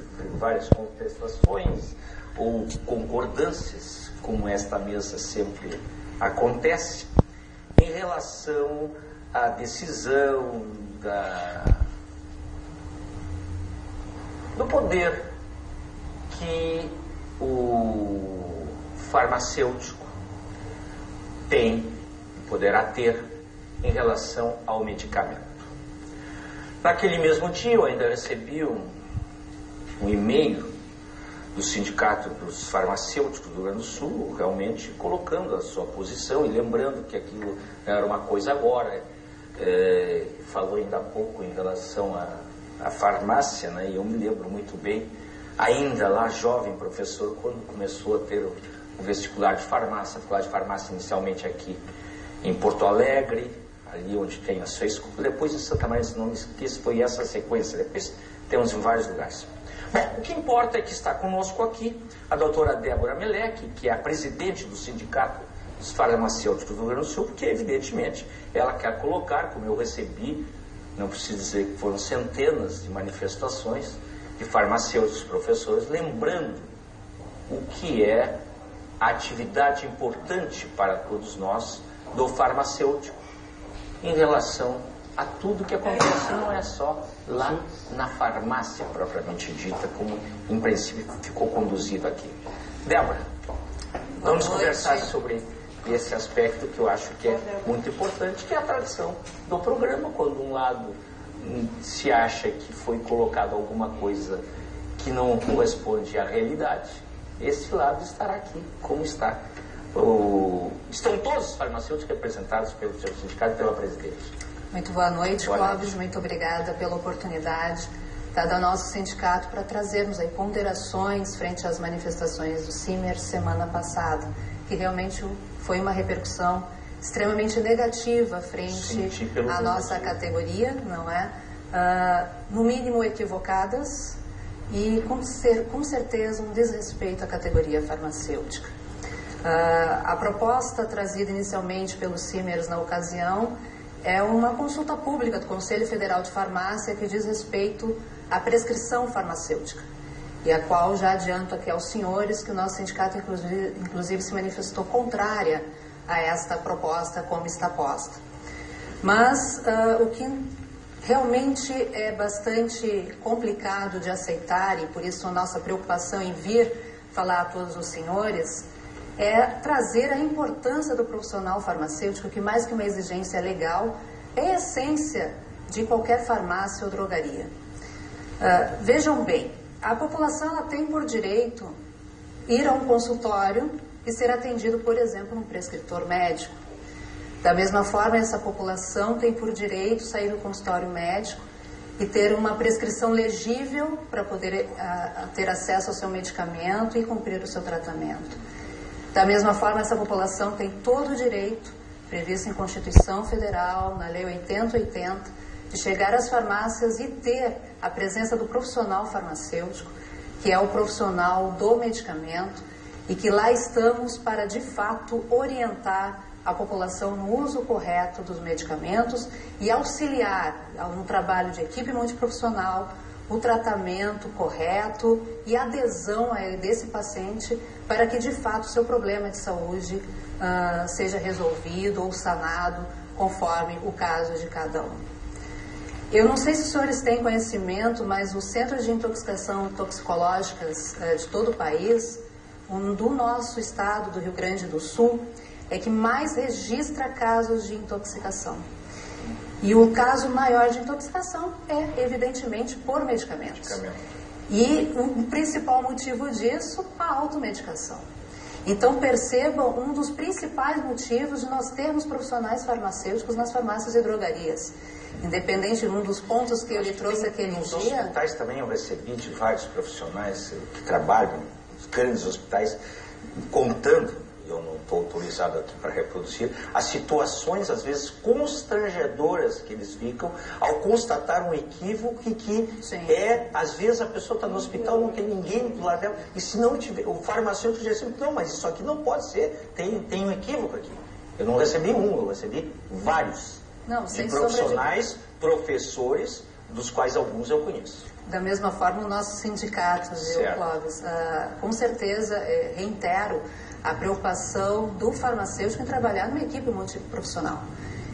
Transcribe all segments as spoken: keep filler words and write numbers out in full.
várias contestações ou concordâncias, como esta mesa sempre acontece, em relação à decisão da, do poder que o farmacêutico tem, poderá ter, em relação ao medicamento. Naquele mesmo dia eu ainda recebi um, um e-mail do Sindicato dos Farmacêuticos do Rio Grande do Sul, realmente colocando a sua posição e lembrando que aquilo era uma coisa agora. É, falou ainda há pouco em relação à, à farmácia, né, e eu me lembro muito bem, ainda lá jovem professor, quando começou a ter o, o vestibular de farmácia, vestibular de farmácia inicialmente aqui em Porto Alegre, ali onde tem a sua escola, depois em Santa Maria, se não me esqueço, foi essa a sequência, depois temos em vários lugares. Bom, o que importa é que está conosco aqui a doutora Débora Meleque, que é a presidente do Sindicato dos Farmacêuticos do Rio Grande do Sul, porque evidentemente ela quer colocar, como eu recebi, não preciso dizer que foram centenas de manifestações de farmacêuticos, professores, lembrando o que é a atividade importante para todos nós do farmacêutico em relação a tudo que acontece, não é só lá na farmácia propriamente dita, como em princípio ficou conduzido aqui. Débora, vamos conversar sobre esse aspecto que eu acho que é muito importante, que é a tradição do programa, quando um lado se acha que foi colocado alguma coisa que não corresponde à realidade, esse lado estará aqui, como está. O... Estão todos os farmacêuticos representados pelo seu sindicato e pela presidente. Muito boa noite, boa Clóvis. Noite. Muito obrigada pela oportunidade dada ao nosso sindicato para trazermos aí ponderações frente às manifestações do CIMER semana passada, que realmente foi uma repercussão extremamente negativa frente à nossa categoria, não é? Uh, no mínimo equivocadas e com, ser, com certeza um desrespeito à categoria farmacêutica. Uh, a proposta trazida inicialmente pelos CIMERs na ocasião é uma consulta pública do Conselho Federal de Farmácia que diz respeito à prescrição farmacêutica, e a qual já adianto aqui aos senhores que o nosso sindicato inclusive, inclusive se manifestou contrária a esta proposta como está posta. Mas uh, o que realmente é bastante complicado de aceitar, e por isso a nossa preocupação em vir falar a todos os senhores, é trazer a importância do profissional farmacêutico, que mais que uma exigência legal, é a essência de qualquer farmácia ou drogaria. Uh, vejam bem, a população ela tem por direito ir a um consultório e ser atendido, por exemplo, num prescritor médico. Da mesma forma, essa população tem por direito sair do consultório médico e ter uma prescrição legível para poder uh, ter acesso ao seu medicamento e cumprir o seu tratamento. Da mesma forma, essa população tem todo o direito, previsto em Constituição Federal, na Lei oitenta oitenta, de chegar às farmácias e ter a presença do profissional farmacêutico, que é o profissional do medicamento, e que lá estamos para, de fato, orientar a população no uso correto dos medicamentos e auxiliar no trabalho de equipe multiprofissional, o tratamento correto e adesão desse paciente para que, de fato, o seu problema de saúde uh, seja resolvido ou sanado conforme o caso de cada um. Eu não sei se os senhores têm conhecimento, mas os centros de intoxicação toxicológicas uh, de todo o país, um do nosso estado, do Rio Grande do Sul, é que mais registra casos de intoxicação. E o caso maior de intoxicação é, evidentemente, por medicamentos. Medicamento. E o principal motivo disso, a automedicação. Então, percebam um dos principais motivos de nós termos profissionais farmacêuticos nas farmácias e drogarias. Independente de um dos pontos que eu lhe trouxe aquele dia... Nos hospitais também eu recebi de vários profissionais que trabalham nos grandes hospitais, contando... eu não estou autorizado aqui para reproduzir, as situações, às vezes, constrangedoras que eles ficam ao constatar um equívoco e que Sim. é, às vezes, a pessoa está no hospital, não tem ninguém do lado dela, e se não tiver, o farmacêutico diz assim, não, mas isso aqui não pode ser, tem, tem um equívoco aqui. Eu não recebi um, eu recebi vários. Não, de profissionais, professores, dos quais alguns eu conheço. Da mesma forma, o nosso sindicato, viu, Clóvis? Uh, com certeza, eh, reitero a preocupação do farmacêutico em trabalhar numa equipe multiprofissional.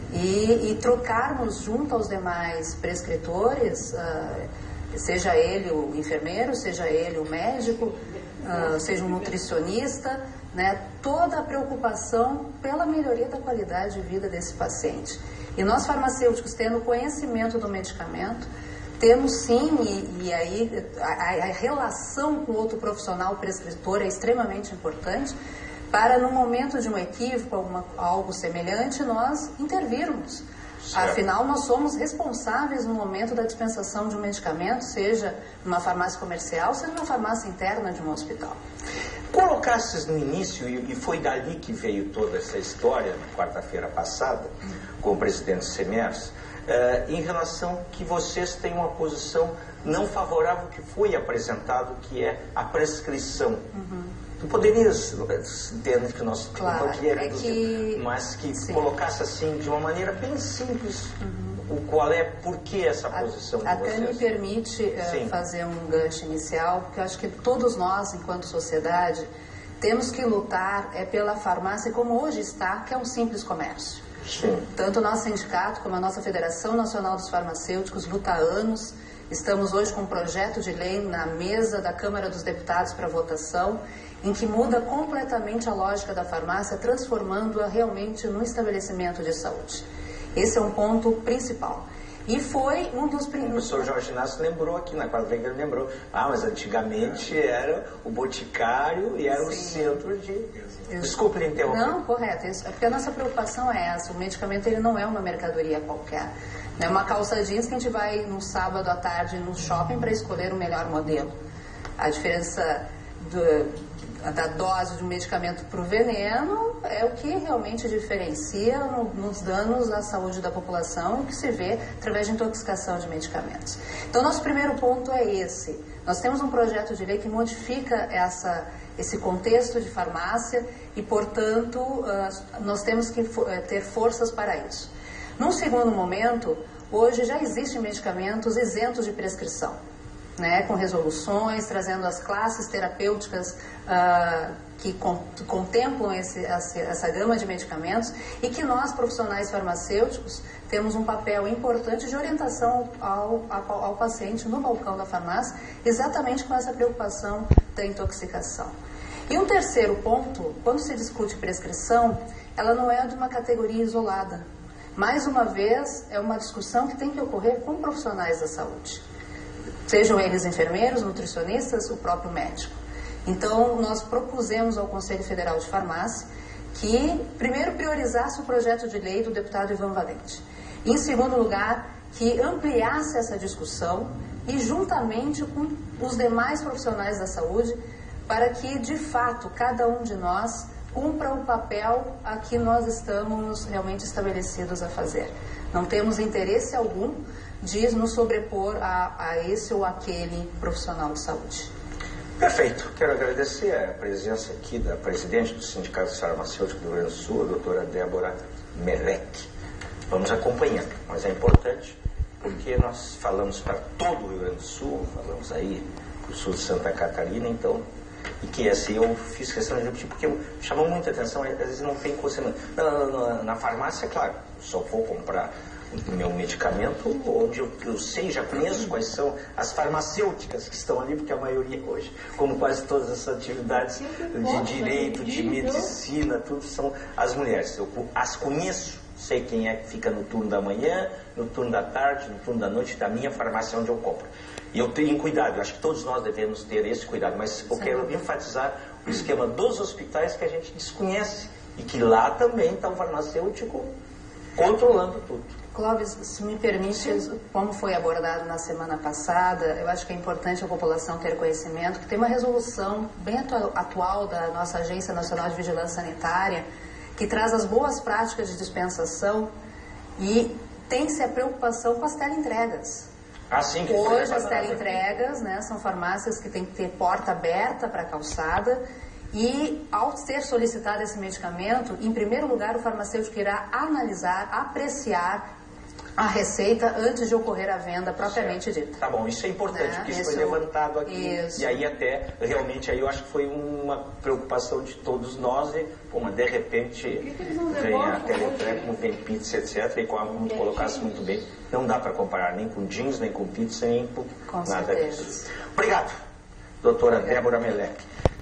E, e trocarmos junto aos demais prescritores, uh, seja ele o enfermeiro, seja ele o médico, uh, seja um nutricionista, né, toda a preocupação pela melhoria da qualidade de vida desse paciente. E nós farmacêuticos, tendo conhecimento do medicamento, temos sim, e, e aí a, a relação com outro profissional prescritor é extremamente importante, para no momento de um equívoco, alguma, algo semelhante, nós intervirmos. Certo. Afinal, nós somos responsáveis no momento da dispensação de um medicamento, seja numa farmácia comercial, seja numa farmácia interna de um hospital. Colocastes no início, e foi dali que veio toda essa história, na quarta-feira passada, hum. com o presidente Semers, uh, em relação que vocês têm uma posição não favorável que foi apresentado, que é a prescrição. Uhum. Tu poderias, entendo que nós claro, não queria é que... mas que Sim. colocasse assim, de uma maneira bem simples, uhum. o qual é, por que essa posição a, de vocês? Até me permite uh, fazer um gancho inicial, porque eu acho que todos nós, enquanto sociedade, temos que lutar é pela farmácia como hoje está, que é um simples comércio. Sim. Tanto o nosso sindicato como a nossa Federação Nacional dos Farmacêuticos luta há anos. Estamos hoje com um projeto de lei na mesa da Câmara dos Deputados para votação, em que muda completamente a lógica da farmácia, transformando-a realmente num estabelecimento de saúde. Esse é um ponto principal. E foi um dos primeiros... O professor Jorge Inácio lembrou aqui, na quadra-feira ele lembrou, ah, mas antigamente era o boticário e era Sim. o centro de... Isso. Desculpe lhe interromper. Não, correto, isso, porque a nossa preocupação é essa, o medicamento ele não é uma mercadoria qualquer. Não é uma calça jeans que a gente vai no sábado à tarde no shopping para escolher o melhor modelo. A diferença do... da dose de um medicamento para o veneno é o que realmente diferencia no, nos danos à saúde da população, o que se vê através de intoxicação de medicamentos. Então, nosso primeiro ponto é esse. Nós temos um projeto de lei que modifica essa, esse contexto de farmácia e, portanto, uh, nós temos que uh, ter forças para isso. Num segundo momento, hoje já existem medicamentos isentos de prescrição. Né, com resoluções, trazendo as classes terapêuticas uh, que con contemplam esse, essa, essa gama de medicamentos e que nós, profissionais farmacêuticos, temos um papel importante de orientação ao, ao, ao paciente no balcão da farmácia, exatamente com essa preocupação da intoxicação. E um terceiro ponto, quando se discute prescrição, ela não é de uma categoria isolada. Mais uma vez, é uma discussão que tem que ocorrer com profissionais da saúde. Sejam eles enfermeiros, nutricionistas, o próprio médico. Então, nós propusemos ao Conselho Federal de Farmácia que, primeiro, priorizasse o projeto de lei do deputado Ivan Valente. E, em segundo lugar, que ampliasse essa discussão e, juntamente com os demais profissionais da saúde, para que, de fato, cada um de nós cumpra o papel a que nós estamos realmente estabelecidos a fazer. Não temos interesse algum de nos sobrepor a, a esse ou aquele profissional de saúde. Perfeito. Quero agradecer a presença aqui da presidente do Sindicato Farmacêutico do Rio Grande do Sul, a doutora Débora Melec. Vamos acompanhando, mas é importante porque nós falamos para todo o Rio Grande do Sul, falamos aí para o sul de Santa Catarina, então, e que assim, eu fiz questão de repetir, porque chamou muita atenção, às vezes não tem conhecimento. Na, na, na farmácia, claro, só vou comprar o meu medicamento onde eu, eu sei, já conheço quais são as farmacêuticas que estão ali, porque a maioria hoje, como quase todas as atividades de direito, de medicina, tudo são as mulheres. Eu as conheço, sei quem é que fica no turno da manhã, no turno da tarde, no turno da noite, da minha farmácia onde eu compro. E eu tenho cuidado, eu acho que todos nós devemos ter esse cuidado, mas eu quero enfatizar o esquema dos hospitais que a gente desconhece e que lá também está o farmacêutico controlando tudo. Clóvis, se me permite, como foi abordado na semana passada, eu acho que é importante a população ter conhecimento que tem uma resolução bem atual da nossa Agência Nacional de Vigilância Sanitária que traz as boas práticas de dispensação e tem-se a preocupação com as teleentregas. Assim que Hoje as teleentregas, né, são farmácias que têm que ter porta aberta para a calçada e, ao ser solicitado esse medicamento, em primeiro lugar o farmacêutico irá analisar, apreciar a receita antes de ocorrer a venda propriamente certo. dita. Tá bom, isso é importante, Né? porque isso, isso foi levantado aqui. isso. E aí até, realmente, aí eu acho que foi uma preocupação de todos nós. E, pô, mas de repente vem a Teletrack, vem pizza, etcétera. E como colocasse muito bem, não dá para comparar nem com jeans, nem com pizza, nem com, com nada certeza. disso. Obrigado, doutora Débora Melec.